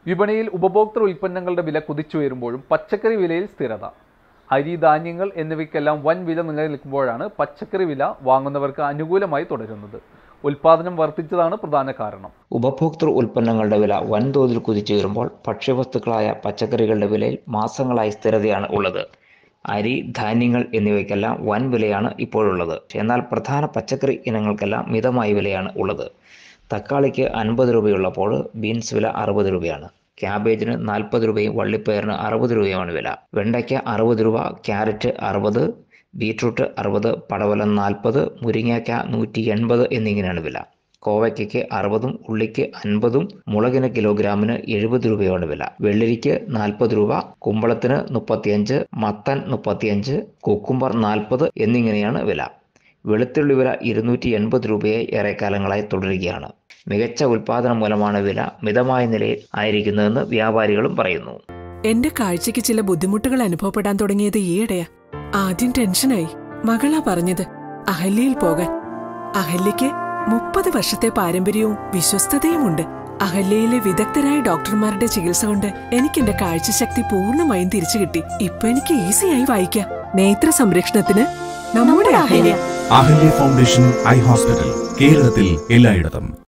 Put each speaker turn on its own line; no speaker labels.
വിപണിയിൽ ഉപഭോക്തൃ ഉൽപ്പന്നങ്ങളുടെ വില കുതിച്ചുയരുമ്പോഴും പച്ചക്കറി വിലയിൽ സ്ഥിരത. അരി, ധാന്യങ്ങൾ എന്നിവയ്ക്കെല്ലാം വൻ വില നിലനിൽക്കുമ്പോഴാണ് പച്ചക്കറി വില വാങ്ങുന്നവർക്ക് അനുകൂലമായി തുടരുന്നത്. ഉൽപാദനം വർദ്ധിച്ചതാണ് പ്രധാന കാരണം.
ഉപഭോക്തൃ ഉൽപ്പന്നങ്ങളുടെ വില വൻതോതിൽ കുതിച്ചുയരുമ്പോൾ ഭക്ഷ്യവസ്തുക്കളായ പച്ചക്കറികളുടെ വിലയിൽ മാസങ്ങളായി സ്ഥിരതയാണ് ഉള്ളത്. അരി, ധാന്യങ്ങൾ എന്നിവയ്ക്കെല്ലാം വൻ വിലയാണ് ഇപ്പോഴുള്ളത്. എന്നാൽ പ്രധാന പച്ചക്കറി ഇനങ്ങൾക്കെല്ലാം മിതമായ വിലയാണ് ഉള്ളത്. തക്കാളിക്ക് 50 രൂപയുള്ളപ്പോൾ ബീൻസ് വില 60 രൂപയാണ്. ക്യാബേജിന് 40 രൂപയും വള്ളിപ്പയറിന് 60 രൂപയുമാണ് വില. വെണ്ടയ്ക്ക 60 രൂപ, ക്യാരറ്റ് 60, ബീറ്റ്റൂട്ട് 60, പടവലം 40, മുരിങ്ങയ്ക്ക 180 എന്നിങ്ങനെയാണ് വില. കോവയ്ക്കയ്ക്ക് 60, ഉള്ളിക്ക് 50, മുളകിന് കിലോഗ്രാമിന് 70 രൂപയാണ് വില. വെള്ളരിക്ക് 40 രൂപ, കുമ്പളത്തിന് 35, മത്തൻ 35, കുക്കുംബർ 40 എന്നിങ്ങനെയാണ് വില. വെളുത്തുള്ളി വില 280 രൂപയെ ഏറെക്കാലങ്ങളായി തുടരുകയാണ്. മികച്ച ഉൽപാദനം മൂലമാണ് വില മിതമായ നിലയിൽ ആയിരിക്കുന്നതെന്ന് വ്യാപാരികളും പറയുന്നു.
എന്റെ കാഴ്ചയ്ക്ക് ചില ബുദ്ധിമുട്ടുകൾ അനുഭവപ്പെടാൻ തുടങ്ങിയത് ഈയിടെയാ. ആദ്യം ടെൻഷനായി. മകളാ പറഞ്ഞത് അഹല്യയിൽ പോകാൻ. അഹല്യയ്ക്ക് 30 വർഷത്തെ പാരമ്പര്യവും വിശ്വസ്തതയുമുണ്ട്. അഹല്യയിലെ വിദഗ്ധരായ ഡോക്ടർമാരുടെ ചികിത്സ കൊണ്ട് എനിക്ക് എന്റെ കാഴ്ചശക്തി പൂർണ്ണമായും തിരിച്ചു കിട്ടി. ഇപ്പൊ എനിക്ക് ഈസിയായി വായിക്കാം. നേത്ര സംരക്ഷണത്തിന് നമ്മുടെ Ahalya.
Ahalya foundation eye hospital, കേരളത്തിൽ എല്ലായിടത്തും.